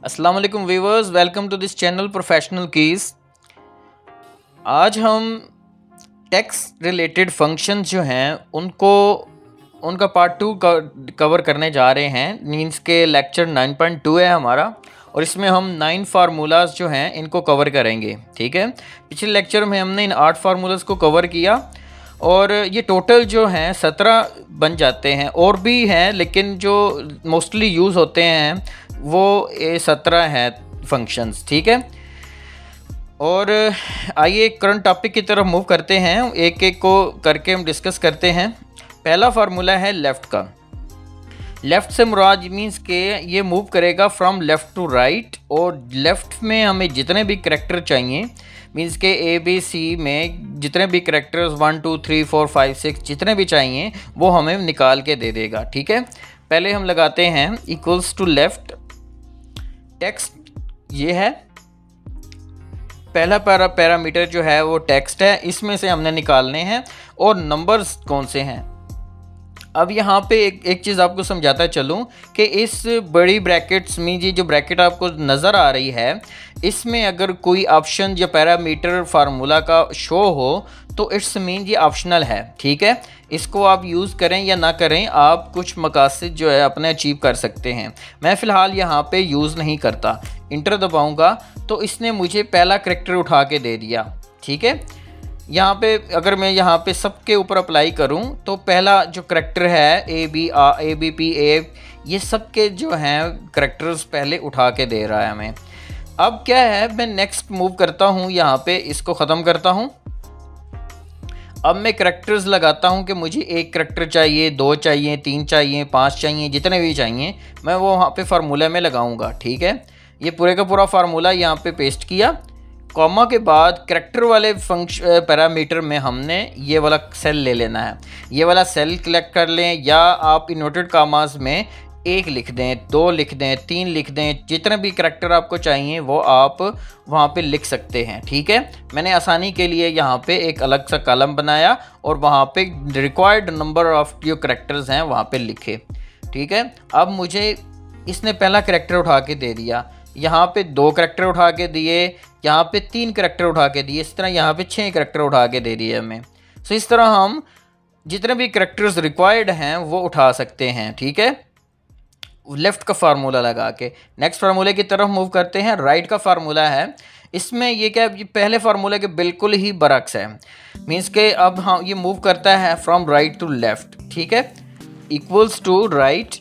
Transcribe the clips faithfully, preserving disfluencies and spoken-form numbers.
अस्सलाम वालेकुम viewers, welcome to this channel professional keys. आज हम टेक्स्ट रिलेटेड फंक्शंस जो हैं उनको उनका पार्ट टू कवर करने जा रहे हैं। मीन्स के लेक्चर नाइन पॉइंट टू है हमारा और इसमें हम नाइन फार्मूलाज जो हैं इनको कवर करेंगे। ठीक है, पिछले लेक्चर में हमने इन आठ फार्मूलाज को कवर किया और ये टोटल जो हैं सत्रह बन जाते हैं। और भी हैं लेकिन जो मोस्टली यूज़ होते हैं वो ये सत्रह है फंक्शंस। ठीक है, और आइए करंट टॉपिक की तरफ मूव करते हैं, एक एक को करके हम डिस्कस करते हैं। पहला फार्मूला है लेफ़्ट का। लेफ़्ट से मुराद मीन्स के ये मूव करेगा फ्रॉम लेफ़्ट टू राइट, और लेफ़्ट में हमें जितने भी करैक्टर चाहिए मीन्स के ए बी सी में जितने भी characters one two three four five six जितने भी चाहिए वो हमें निकाल के दे देगा। ठीक है, पहले हम लगाते हैं इक्वल्स टू लेफ़्ट। टेक्स्ट ये है, पहला पैरा पैरामीटर जो है वो टेक्स्ट है, इसमें से हमने निकालने हैं। और नंबर्स कौन से हैं, अब यहाँ पे एक एक चीज़ आपको समझाता चलूँ कि इस बड़ी ब्रैकेट्स में ये जो ब्रैकेट आपको नज़र आ रही है इसमें अगर कोई ऑप्शन या पैरामीटर फार्मूला का शो हो तो इट्स मीन ये ऑप्शनल है। ठीक है, इसको आप यूज़ करें या ना करें, आप कुछ मकासद जो है अपने अचीव कर सकते हैं। मैं फ़िलहाल यहाँ पे यूज़ नहीं करता। इंटर दबाऊँगा तो इसने मुझे पहला करैक्टर उठा के दे दिया। ठीक है, यहाँ पे अगर मैं यहाँ पे सबके ऊपर अप्लाई करूँ तो पहला जो करैक्टर है ए बी आ ए बी पी ए, ये सबके जो हैं करैक्टर्स पहले उठा के दे रहा है हमें। अब क्या है, मैं नेक्स्ट मूव करता हूँ, यहाँ पे इसको ख़त्म करता हूँ। अब मैं करैक्टर्स लगाता हूँ कि मुझे एक करैक्टर चाहिए, दो चाहिए, तीन चाहिए, पाँच चाहिए, जितने भी चाहिए मैं वो वहाँ पे फार्मूला में लगाऊँगा। ठीक है, ये पूरे का पूरा फार्मूला यहाँ पे पेस्ट किया। कॉमा के बाद करैक्टर वाले फंक्शन पैरामीटर में हमने ये वाला सेल ले लेना है। ये वाला सेल कलेक्ट कर लें, या आप इन्वर्टेड कामास में एक लिख दें, दो लिख दें, तीन लिख दें, जितने भी करैक्टर आपको चाहिए वो आप वहाँ पे लिख सकते हैं। ठीक है, मैंने आसानी के लिए यहाँ पे एक अलग सा कॉलम बनाया और वहाँ पे रिक्वायर्ड नंबर ऑफ जो करैक्टर्स हैं वहाँ पे लिखे। ठीक है, अब मुझे इसने पहला करैक्टर उठा के दे दिया, यहाँ पे दो करैक्टर उठा के दिए, यहाँ पे तीन करैक्टर उठा के दिए, इस तरह यहाँ पे छः करैक्टर उठा के दे दिए हमें। सो इस तरह हम जितने भी करैक्टर्स रिक्वायर्ड हैं वो उठा सकते हैं। ठीक है, लेफ़्ट का फार्मूला लगा के नेक्स्ट फार्मूले की तरफ मूव करते हैं। राइट का फार्मूला है, इसमें ये क्या ये पहले फार्मूले के बिल्कुल ही बरक्स है। मीन्स के अब हाँ ये मूव करता है फ्रॉम राइट टू लेफ़्ट। ठीक है, इक्वल्स टू राइट,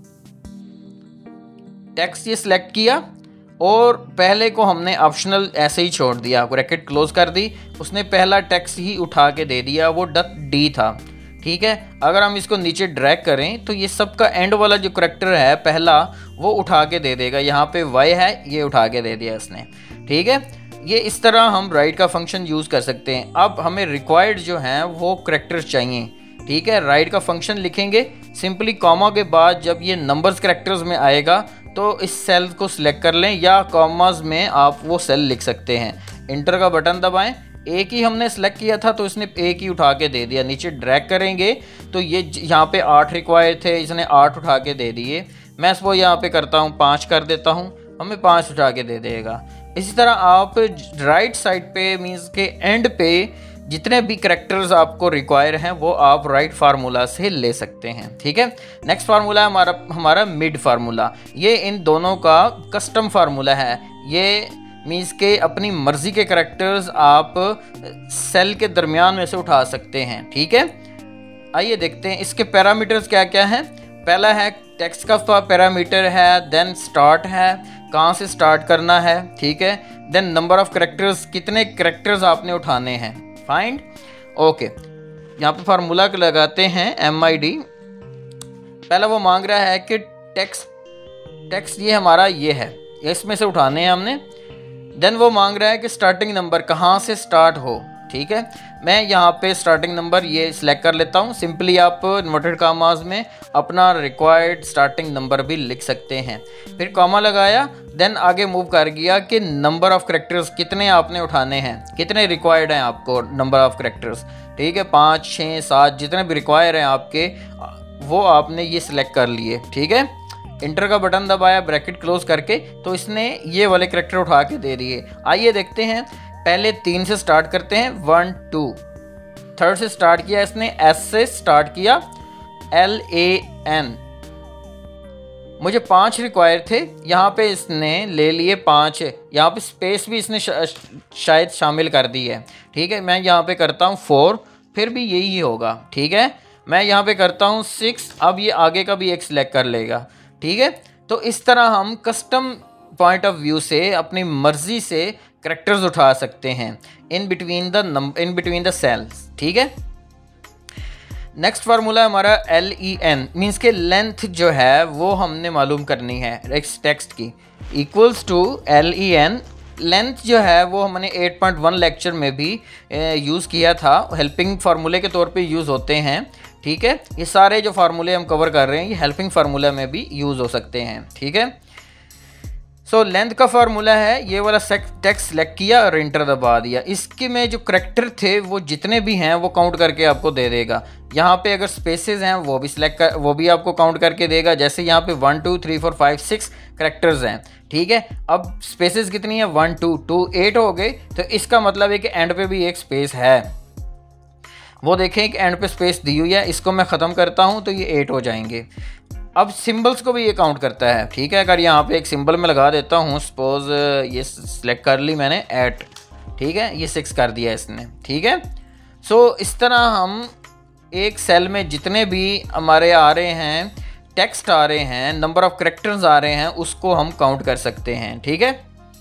टेक्स्ट ये सिलेक्ट किया और पहले को हमने ऑप्शनल ऐसे ही छोड़ दिया, ब्रैकेट क्लोज कर दी, उसने पहला टेक्स्ट ही उठा के दे दिया, वो डट डी था। ठीक है, अगर हम इसको नीचे ड्रैग करें तो ये सबका एंड वाला जो करैक्टर है पहला वो उठा के दे देगा। यहाँ पे वाई है, ये उठा के दे दिया इसने। ठीक है, ये इस तरह हम राइट का फंक्शन यूज़ कर सकते हैं। अब हमें रिक्वायर्ड जो हैं वो करैक्टर्स चाहिए। ठीक है, राइट का फंक्शन लिखेंगे, सिंपली कॉमा के बाद जब ये नंबर्स करैक्टर्स में आएगा तो इस सेल को सिलेक्ट कर लें, या कॉमास में आप वो सेल लिख सकते हैं। इंटर का बटन दबाएं, एक ही हमने सेलेक्ट किया था तो इसने एक ही उठा के दे दिया। नीचे ड्रैग करेंगे तो ये यहाँ पे आठ रिक्वायर थे, इसने आठ उठा के दे दिए। मैं इसको यहाँ पे करता हूँ पाँच कर देता हूँ, हमें पाँच उठा के दे देगा। इसी तरह आप राइट साइड पे मीन्स के एंड पे जितने भी करैक्टर्स आपको रिक्वायर हैं वो आप राइट फार्मूला से ले सकते हैं। ठीक है, नेक्स्ट फार्मूला हमारा हमारा मिड फार्मूला। ये इन दोनों का कस्टम फार्मूला है। ये मीन्स के अपनी मर्ज़ी के करैक्टर्स आप सेल के दरमियान में से उठा सकते हैं। ठीक है, आइए देखते हैं इसके पैरामीटर्स क्या क्या हैं। पहला है टेक्स्ट का पैरामीटर है, देन स्टार्ट है, कहाँ से स्टार्ट करना है। ठीक है, देन नंबर ऑफ करैक्टर्स, कितने करैक्टर्स आपने उठाने हैं, फाइंड। ओके, यहाँ पे फार्मूला लगाते हैं एम आई डी। पहला वो मांग रहा है कि टेक्स्ट टेक्स्ट ये हमारा ये है, इसमें से उठाने हैं हमने। देन वो मांग रहा है कि स्टार्टिंग नंबर कहाँ से स्टार्ट हो। ठीक है, मैं यहाँ पे स्टार्टिंग नंबर ये सिलेक्ट कर लेता हूँ। सिंपली आप इन्वर्टेड कामास में अपना रिक्वायर्ड स्टार्टिंग नंबर भी लिख सकते हैं। फिर कॉमा लगाया, देन आगे मूव कर गया कि नंबर ऑफ़ करैक्टर्स कितने आपने उठाने हैं, कितने रिक्वायर्ड हैं आपको नंबर ऑफ़ करैक्टर्स। ठीक है, पाँच छः सात जितने भी रिक्वायर हैं आपके वो आपने ये सिलेक्ट कर लिए। ठीक है, इंटर का बटन दबाया ब्रैकेट क्लोज करके, तो इसने ये वाले करेक्टर उठा के दे दिए। आइए देखते हैं, पहले तीन से स्टार्ट करते हैं, वन टू। थर्ड से स्टार्ट किया इसने, एस से स्टार्ट किया, एल ए एन। मुझे पांच रिक्वायर थे, यहाँ पे इसने ले लिए पांच। यहाँ पे स्पेस भी इसने शा, शायद शामिल कर दी है। ठीक है, मैं यहाँ पे करता हूँ फोर, फिर भी यही होगा। ठीक है, मैं यहाँ पे करता हूँ सिक्स, अब ये आगे का भी एक सिलेक्ट कर लेगा। ठीक है, तो इस तरह हम कस्टम पॉइंट ऑफ व्यू से अपनी मर्जी से करेक्टर्स उठा सकते हैं in between the number in between the cells. ठीक है, नेक्स्ट फार्मूला हमारा एल ई एन, मीन्स के लेंथ जो है वो हमने मालूम करनी है इस टेक्स्ट की, equals to L E N. Length जो है वो हमने एट पॉइंट वन लेक्चर में भी यूज़ किया था, हेल्पिंग फार्मूले के तौर पे यूज़ होते हैं। ठीक है, ये सारे जो फार्मूले हम कवर कर रहे हैं ये हेल्पिंग फार्मूला में भी यूज़ हो सकते हैं। ठीक है, सो so, लेंथ का फार्मूला है, ये वाला टेक्स्ट सेलेक्ट किया और इंटर दबा दिया। इसके में जो करेक्टर थे वो जितने भी हैं वो काउंट करके आपको दे देगा। यहाँ पे अगर स्पेसेस हैं वो भी सिलेक्ट कर वो भी आपको काउंट करके देगा। जैसे यहाँ पे one two three four five six characters हैं। ठीक है, अब स्पेसेस कितनी है, वन टू टू एट हो गए, तो इसका मतलब है कि एंड पे भी एक स्पेस है। वो देखें एक एंड पे स्पेस दी हुई है, इसको मैं ख़त्म करता हूँ तो ये एट हो जाएंगे। अब सिंबल्स को भी ये काउंट करता है। ठीक है, अगर यहाँ पे एक सिंबल में लगा देता हूँ, सपोज ये सिलेक्ट कर ली मैंने एट, ठीक है, ये सिक्स कर दिया इसने। ठीक है, सो इस तरह हम एक सेल में जितने भी हमारे आ रहे हैं टेक्स्ट आ रहे हैं, नंबर ऑफ करेक्टर्स आ रहे हैं, उसको हम काउंट कर सकते हैं। ठीक है,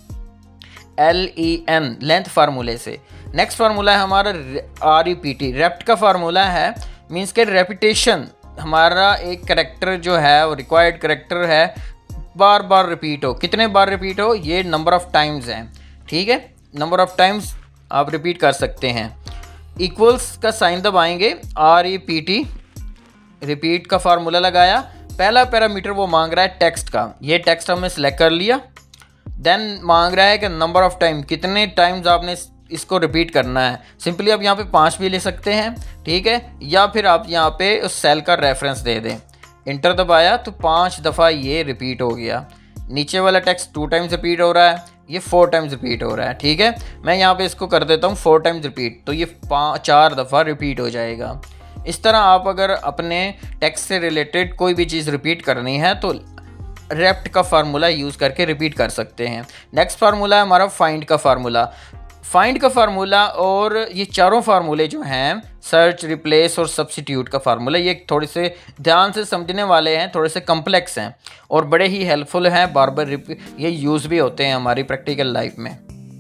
एल ई एन लेंथ फार्मूले से। नेक्स्ट फार्मूला है हमारा R E P T, rept का फार्मूला है, मीन्स के रेपिटेशन। हमारा एक करेक्टर जो है वो रिक्वायर्ड करेक्टर है, बार बार रिपीट हो। कितने बार रिपीट हो, ये नंबर ऑफ टाइम्स हैं। ठीक है, नंबर ऑफ टाइम्स आप रिपीट कर सकते हैं। इक्वल्स का साइन दबाएंगे, R E P T, repeat का फार्मूला लगाया। पहला पैरामीटर वो मांग रहा है टेक्स्ट का, ये टेक्स्ट हमने सेलेक्ट कर लिया। देन मांग रहा है कि नंबर ऑफ टाइम, कितने टाइम्स आपने इसको रिपीट करना है। सिंपली आप यहाँ पे पाँच भी ले सकते हैं। ठीक है, या फिर आप यहाँ पे उस सेल का रेफरेंस दे दें। इंटर दबाया तो पाँच दफ़ा ये रिपीट हो गया। नीचे वाला टेक्स्ट टू टाइम्स रिपीट हो रहा है, ये फोर टाइम्स रिपीट हो रहा है। ठीक है, मैं यहाँ पे इसको कर देता हूँ फोर टाइम्स रिपीट, तो ये पाँच चार दफ़ा रिपीट हो जाएगा। इस तरह आप अगर अपने टेक्स्ट से रिलेटेड कोई भी चीज़ रिपीट करनी है तो रेप्ट का फार्मूला यूज़ करके रिपीट कर सकते हैं। नेक्स्ट फार्मूला है हमारा फाइंड का फार्मूला। फाइंड का फार्मूला और ये चारों फार्मूले जो हैं, सर्च, रिप्लेस और सब्स्टिट्यूट का फार्मूला, ये थोड़े से ध्यान से समझने वाले हैं, थोड़े से कम्प्लेक्स हैं और बड़े ही हेल्पफुल हैं। बार बार ये यूज़ भी होते हैं हमारी प्रैक्टिकल लाइफ में।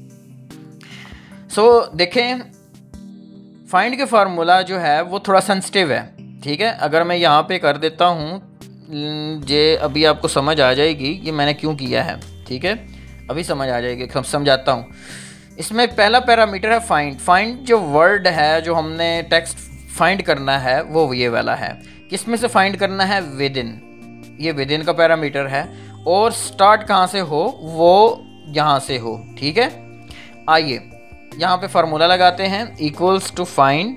सो so, देखें, फाइंड के फार्मूला जो है वो थोड़ा सेंसिटिव है। ठीक है, अगर मैं यहाँ पे कर देता हूँ, ये अभी आपको समझ आ जाएगी ये मैंने क्यों किया है। ठीक है, अभी समझ आ जाएगी, समझाता हूँ। इसमें पहला पैरामीटर है फाइंड। फाइंड जो वर्ड है जो हमने टेक्स्ट फाइंड करना है वो ये वाला है। किस में से फाइंड करना है, विद इन, ये विद इन का पैरामीटर है। और स्टार्ट कहाँ से हो, वो यहाँ से हो। ठीक है, आइए यहाँ पे फार्मूला लगाते हैं, equals to find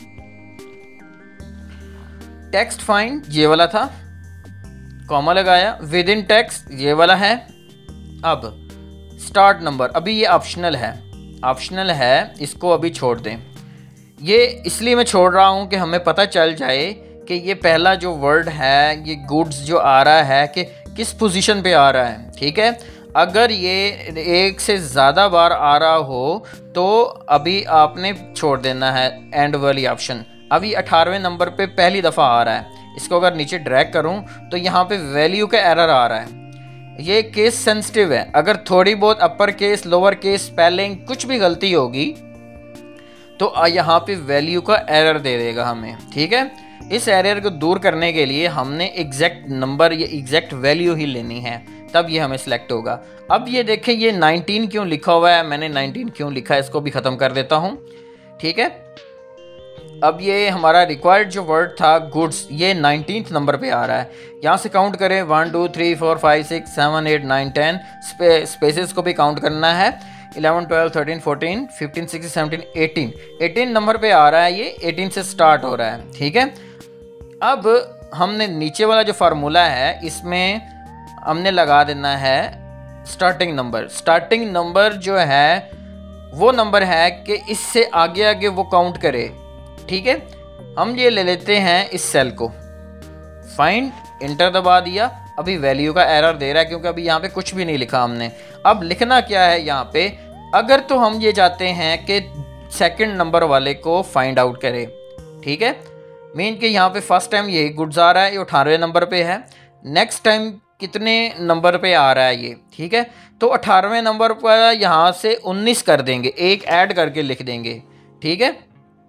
text find, ये वाला था, कॉमा लगाया, विद इन टेक्स्ट ये वाला है। अब स्टार्ट नंबर, अभी ये ऑप्शनल है, ऑप्शनल है, इसको अभी छोड़ दें। ये इसलिए मैं छोड़ रहा हूँ कि हमें पता चल जाए कि ये पहला जो वर्ड है, ये गुड्स जो आ रहा है कि किस पोजीशन पे आ रहा है। ठीक है, अगर ये एक से ज़्यादा बार आ रहा हो तो अभी आपने छोड़ देना है एंड वाली ऑप्शन। अभी अठारहवें नंबर पे पहली दफ़ा आ रहा है, इसको अगर नीचे ड्रैग करूँ तो यहाँ पे वैल्यू का एरर आ रहा है। ये केस सेंसिटिव है, अगर थोड़ी बहुत upper case, lower case, spelling कुछ भी गलती होगी तो यहाँ पे वैल्यू का एरर दे देगा हमें। ठीक है, इस एरर को दूर करने के लिए हमने एग्जैक्ट नंबर या एग्जैक्ट वैल्यू ही लेनी है, तब ये हमें सिलेक्ट होगा। अब ये देखें ये नाइनटीन क्यों लिखा हुआ है, मैंने नाइनटीन क्यों लिखा है, इसको भी ख़त्म कर देता हूँ। ठीक है, अब ये हमारा रिक्वायर्ड जो वर्ड था गुड्स, ये नाइनटीन्थ नंबर पे आ रहा है। यहाँ से काउंट करें, one two three four five six seven eight nine ten, spaces को भी काउंट करना है, eleven twelve thirteen fourteen fifteen sixteen seventeen eighteen, eighteen number पे आ रहा है, ये एटीन से स्टार्ट हो रहा है। ठीक है, अब हमने नीचे वाला जो फार्मूला है इसमें हमने लगा देना है स्टार्टिंग नंबर। स्टार्टिंग नंबर जो है वो नंबर है कि इससे आगे आगे वो काउंट करे। ठीक है, हम ये ले लेते हैं इस सेल को, फाइंड, इंटर दबा दिया। अभी वैल्यू का एरर दे रहा है क्योंकि अभी यहाँ पे कुछ भी नहीं लिखा हमने। अब लिखना क्या है यहाँ पे, अगर तो हम ये चाहते हैं कि सेकंड नंबर वाले को फाइंड आउट करे। ठीक है, मीन कि यहाँ पे फर्स्ट टाइम ये गुड्स आ रहा है, ये अठारहवें नंबर पे है। नेक्स्ट टाइम कितने नंबर पे आ रहा है ये, ठीक है, तो अठारहवें नंबर पर यहाँ से उन्नीस कर देंगे, एक ऐड करके लिख देंगे। ठीक है,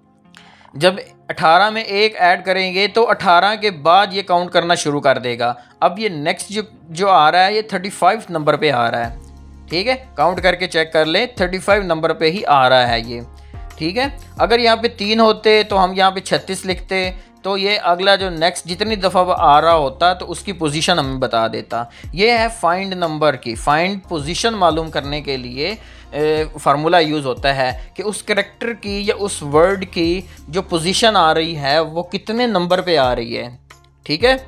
जब अठारह में एक ऐड करेंगे तो अठारह के बाद ये काउंट करना शुरू कर देगा। अब ये नेक्स्ट जो जो आ रहा है ये पैंतीस नंबर पे आ रहा है। ठीक है, काउंट करके चेक कर ले, पैंतीस नंबर पे ही आ रहा है ये। ठीक है, अगर यहाँ पे तीन होते तो हम यहाँ पे छत्तीस लिखते, तो ये अगला जो नेक्स्ट जितनी दफ़ा आ रहा होता तो उसकी पोजीशन हमें बता देता। ये है फाइंड नंबर की, फाइंड पोजीशन मालूम करने के लिए फार्मूला यूज़ होता है कि उस कैरेक्टर की या उस वर्ड की जो पोजीशन आ रही है वो कितने नंबर पे आ रही है। ठीक है,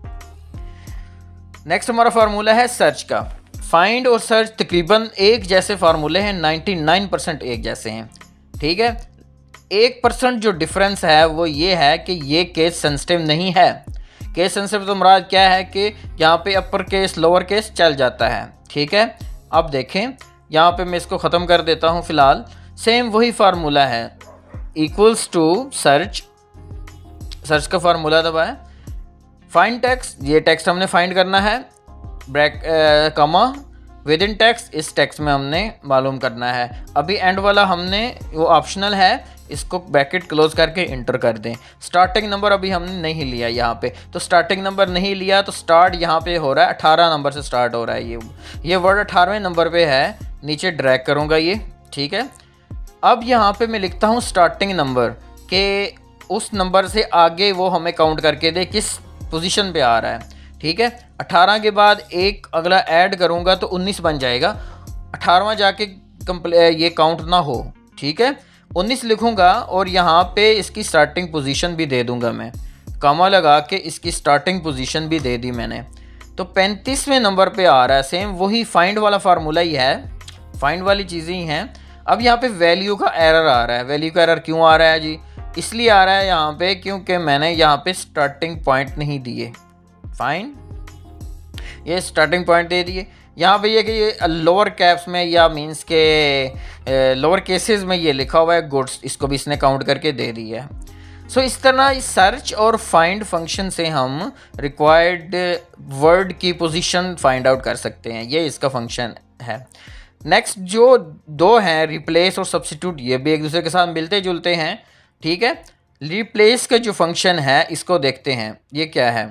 नेक्स्ट हमारा फार्मूला है सर्च का। फाइंड और सर्च तकरीबन एक जैसे फार्मूले हैं, निन्यानवे परसेंट एक जैसे हैं। ठीक है, एक परसेंट जो डिफरेंस है वो ये है कि ये केस सेंसिटिव नहीं है। केस सेंसिटिव तो मुराद क्या है कि यहाँ पे अपर केस लोअर केस चल जाता है। ठीक है, अब देखें यहाँ पे मैं इसको ख़त्म कर देता हूँ फ़िलहाल। सेम वही फार्मूला है, इक्वल्स टू सर्च, सर्च का फार्मूला दबाएं, फाइंड टेक्स्ट, ये टेक्स्ट हमने फाइंड करना है, bracket comma within text, इस टेक्स्ट में हमने मालूम करना है। अभी एंड वाला हमने वो ऑप्शनल है, इसको ब्रैकेट क्लोज करके इंटर कर दें। स्टार्टिंग नंबर अभी हमने नहीं लिया यहाँ पे, तो स्टार्टिंग नंबर नहीं लिया तो स्टार्ट यहाँ पे हो रहा है अठारह नंबर से स्टार्ट हो रहा है। ये ये वर्ड अठारहवें नंबर पे है, नीचे ड्रैग करूँगा ये। ठीक है, अब यहाँ पे मैं लिखता हूँ स्टार्टिंग नंबर के, उस नंबर से आगे वो हमें काउंट करके दे किस पोजीशन पे आ रहा है। ठीक है, अठारह के बाद एक अगला ऐड करूँगा तो उन्नीस बन जाएगा, अठारहवां जाके कंप्ले ये काउंट ना हो। ठीक है, उन्नीस लिखूँगा और यहाँ पे इसकी स्टार्टिंग पोजीशन भी दे दूँगा मैं, कामा लगा के इसकी स्टार्टिंग पोजीशन भी दे दी मैंने, तो पैंतीसवें नंबर पे आ रहा है। सेम वही फाइंड वाला फार्मूला ही है, फाइंड वाली चीज़ें ही हैं। अब यहाँ पे वैल्यू का एरर आ रहा है। वैल्यू का एरर क्यों आ रहा है जी? इसलिए आ रहा है यहाँ पे क्योंकि मैंने यहाँ पे स्टार्टिंग पॉइंट नहीं दिए। फाइन, ये स्टार्टिंग पॉइंट दे दिए। यहाँ पे ये कि ये लोअर कैप्स में या मींस के लोअर केसेस में ये लिखा हुआ है गुड्स, इसको भी इसने काउंट करके दे दिया है। सो so, इस तरह इस सर्च और फाइंड फंक्शन से हम रिक्वायर्ड वर्ड की पोजीशन फाइंड आउट कर सकते हैं। ये इसका फंक्शन है। नेक्स्ट जो दो हैं रिप्लेस और सब्स्टिट्यूट, ये भी एक दूसरे के साथ मिलते जुलते हैं। ठीक है, रिप्लेस का जो फंक्शन है इसको देखते हैं, ये क्या है।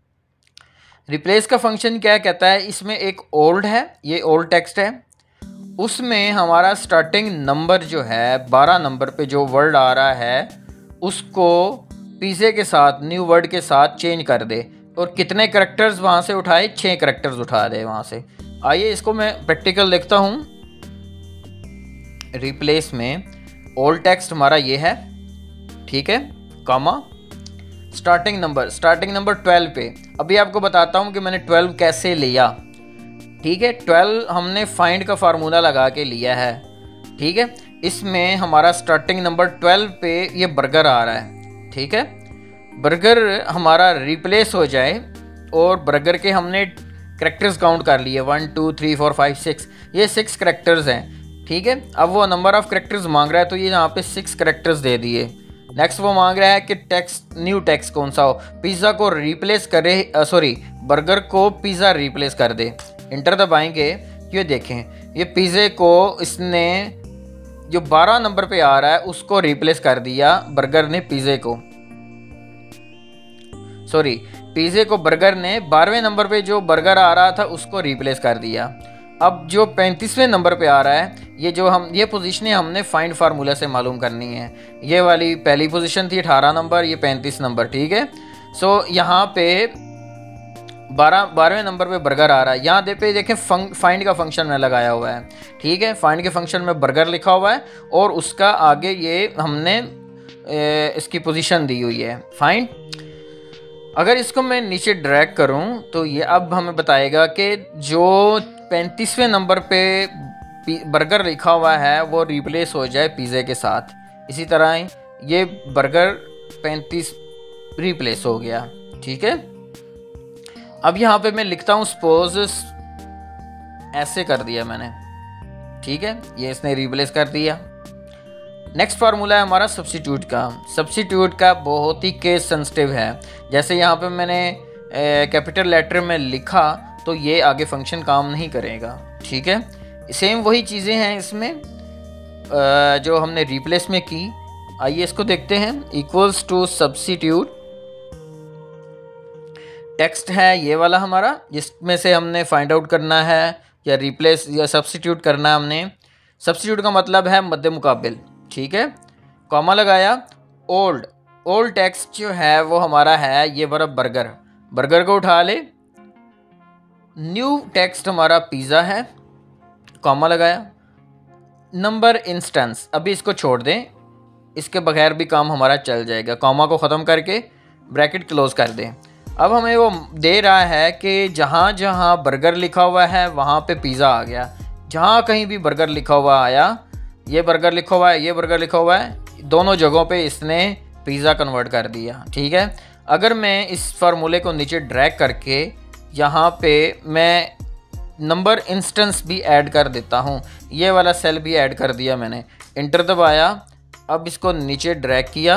रिप्लेस का फंक्शन क्या कहता है, इसमें एक ओल्ड है, ये ओल्ड टेक्स्ट है, उसमें हमारा स्टार्टिंग नंबर जो है बारह नंबर पे जो वर्ड आ रहा है उसको पिज़्ज़े के साथ न्यू वर्ड के साथ चेंज कर दे और कितने करैक्टर्स वहाँ से उठाए, छः करैक्टर्स उठा दे वहाँ से। आइए इसको मैं प्रैक्टिकल लिखता हूँ। रिप्लेस में ओल्ड टेक्स्ट हमारा ये है, ठीक है, comma starting number, starting number twelve पे। अभी आपको बताता हूँ कि मैंने ट्वेल्व कैसे लिया। ठीक है, ट्वेल्व हमने फाइंड का फार्मूला लगा के लिया है। ठीक है, इसमें हमारा स्टार्टिंग नंबर ट्वेल्व पे ये बर्गर आ रहा है। ठीक है, बर्गर हमारा रिप्लेस हो जाए और बर्गर के हमने करैक्टर्स काउंट कर लिए, one two three four five six, ये सिक्स करैक्टर्स हैं। ठीक है, अब वो नंबर ऑफ़ करैक्टर्स मांग रहा है तो ये यहाँ पे सिक्स करैक्टर्स दे दिए। नेक्स्ट वो मांग रहा है कि टेक्स्ट न्यू टेक्स्ट कौन सा हो, पिज़्ज़ा को रिप्लेस करे, सॉरी बर्गर को पिज़्ज़ा रिप्लेस कर दे। इंटर दबाएंगे, ये देखें ये पिज़्ज़े को इसने जो बारह नंबर पे आ रहा है उसको रिप्लेस कर दिया बर्गर ने पिज़्ज़े को, सॉरी पिज़्ज़े को बर्गर ने बारहवें नंबर पे जो बर्गर आ रहा था उसको रिप्लेस कर दिया। अब जो पैंतीसवें नंबर पे आ रहा है, ये जो हम ये पोजीशनें हमने फाइंड फार्मूला से मालूम करनी है। ये वाली पहली पोजीशन थी अठारह नंबर, ये पैंतीस नंबर। ठीक है, सो यहाँ पे बारह बारहवें नंबर पे बर्गर आ रहा है। यहाँ दे पे देखें फाइंड का फंक्शन में लगाया हुआ है। ठीक है, फाइंड के फंक्शन में बर्गर लिखा हुआ है और उसका आगे ये हमने ए, इसकी पोजीशन दी हुई है फाइंड। अगर इसको मैं नीचे ड्रैग करूं तो ये अब हमें बताएगा कि जो पैंतीसवें नंबर पे बर्गर लिखा हुआ है वो रिप्लेस हो जाए पिज़्ज़े के साथ। इसी तरह ये बर्गर पैंतीस रिप्लेस हो गया। ठीक है, अब यहाँ पे मैं लिखता हूँ सपोज, ऐसे कर दिया मैंने। ठीक है, ये इसने रिप्लेस कर दिया। नेक्स्ट फार्मूला है हमारा सब्स्टिट्यूट का। सब्स्टिट्यूट का बहुत ही केस सेंसिटिव है। जैसे यहाँ पे मैंने कैपिटल लेटर में लिखा तो ये आगे फंक्शन काम नहीं करेगा। ठीक है, सेम वही चीज़ें हैं इसमें आ, जो हमने रिप्लेस में की। आइए इसको देखते हैं। इक्वल्स टू सब्स्टिट्यूट, टेक्स्ट है ये वाला हमारा, जिसमें से हमने फाइंड आउट करना है या रिप्लेस या सब्स्टिट्यूट करना है हमने। सब्स्टिट्यूट का मतलब है मध्य मुकाबिल। ठीक है, कॉमा लगाया। ओल्ड ओल्ड टेक्स्ट जो है वो हमारा है ये वाला बर्गर, बर्गर को उठा ले। न्यू टेक्स्ट हमारा पिज़्ज़ा है, कॉमा लगाया। नंबर इंस्टेंस, अभी इसको छोड़ दें, इसके बगैर भी काम हमारा चल जाएगा। कॉमा को ख़त्म करके ब्रैकेट क्लोज कर दें। अब हमें वो दे रहा है कि जहाँ जहाँ बर्गर लिखा हुआ है वहाँ पे पिज़्ज़ा आ गया। जहाँ कहीं भी बर्गर लिखा हुआ आया, ये बर्गर लिखा हुआ है, ये बर्गर लिखा हुआ है, दोनों जगहों पे इसने पिज़्ज़ा कन्वर्ट कर दिया। ठीक है, अगर मैं इस फार्मूले को नीचे ड्रैग करके यहाँ पे मैं नंबर इंस्टेंस भी ऐड कर देता हूँ, ये वाला सेल भी ऐड कर दिया मैंने, इंटर दबाया। अब इसको नीचे ड्रैग किया।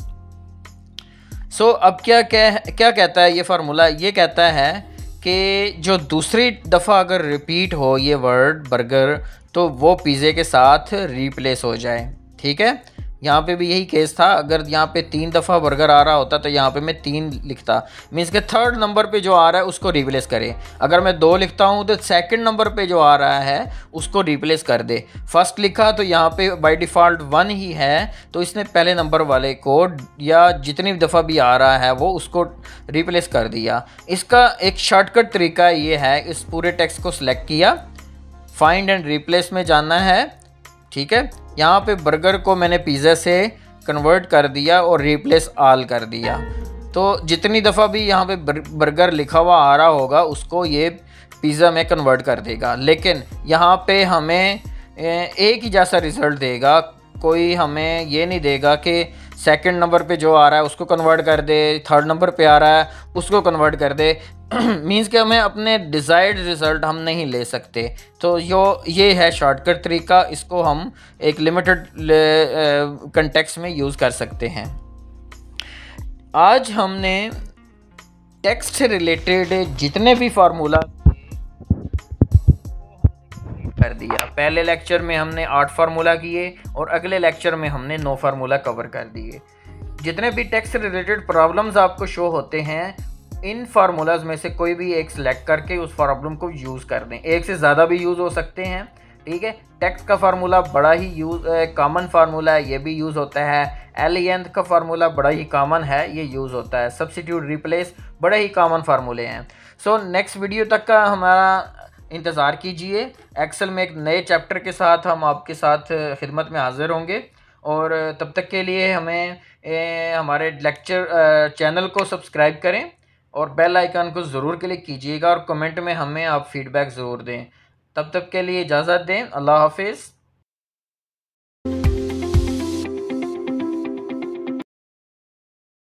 सो so, अब क्या क्या क्या कहता है ये फार्मूला? ये कहता है कि जो दूसरी दफ़ा अगर रिपीट हो ये वर्ड बर्गर तो वो पिज़्ज़े के साथ रिप्लेस हो जाए। ठीक है, यहाँ पे भी यही केस था। अगर यहाँ पे तीन दफ़ा बर्गर आ रहा होता तो यहाँ पे मैं तीन लिखता, मीन्स के थर्ड नंबर पे जो आ रहा है उसको रिप्लेस करे। अगर मैं दो लिखता हूँ तो सेकंड नंबर पे जो आ रहा है उसको रिप्लेस कर दे। फर्स्ट लिखा तो यहाँ पे बाय डिफ़ॉल्ट वन ही है, तो इसने पहले नंबर वाले को या जितनी दफ़ा भी आ रहा है वो उसको रिप्लेस कर दिया। इसका एक शॉर्टकट तरीका ये है, इस पूरे टेक्स्ट को सिलेक्ट किया, फाइंड एंड रिप्लेस में जाना है। ठीक है, यहाँ पे बर्गर को मैंने पिज़्ज़ा से कन्वर्ट कर दिया और रिप्लेस ऑल कर दिया। तो जितनी दफ़ा भी यहाँ पे बर्गर लिखा हुआ आ रहा होगा उसको ये पिज़्ज़ा में कन्वर्ट कर देगा। लेकिन यहाँ पे हमें एक ही जैसा रिज़ल्ट देगा, कोई हमें ये नहीं देगा कि सेकंड नंबर पे जो आ रहा है उसको कन्वर्ट कर दे, थर्ड नंबर पे आ रहा है उसको कन्वर्ट कर दे। मींस कि हमें अपने डिज़ायर्ड रिज़ल्ट हम नहीं ले सकते। तो यो ये है शॉर्टकट तरीका, इसको हम एक लिमिटेड कंटेक्स्ट में यूज़ कर सकते हैं। आज हमने टेक्स्ट से रिलेटेड जितने भी फार्मूला कर दिया। पहले लेक्चर में हमने आठ फार्मूला किए और अगले लेक्चर में हमने नौ फार्मूला कवर कर दिए। जितने भी टेक्स्ट से रिलेटेड प्रॉब्लम्स आपको शो होते हैं, इन फार्मूलाज में से कोई भी एक सिलेक्ट करके उस प्रॉब्लम को यूज़ कर दें। एक से ज़्यादा भी यूज़ हो सकते हैं। ठीक है, टेक्स्ट का फार्मूला बड़ा ही यूज़ कॉमन फार्मूला है, ये भी यूज़ होता है। एलियंथ का फार्मूला बड़ा ही कॉमन है, ये यूज़ होता है। सब्स्टिट्यूट, रिप्लेस बड़े ही कॉमन फार्मूले हैं। सो नेक्स्ट वीडियो तक का हमारा इंतज़ार कीजिए। एक्सेल में एक नए चैप्टर के साथ हम आपके साथ खिदमत में हाज़िर होंगे, और तब तक के लिए हमें ए, हमारे लेक्चर चैनल को सब्सक्राइब करें और बेल आइकन को ज़रूर क्लिक कीजिएगा, और कमेंट में हमें आप फीडबैक ज़रूर दें। तब तक के लिए इजाज़त दें। अल्लाह हाफिज़।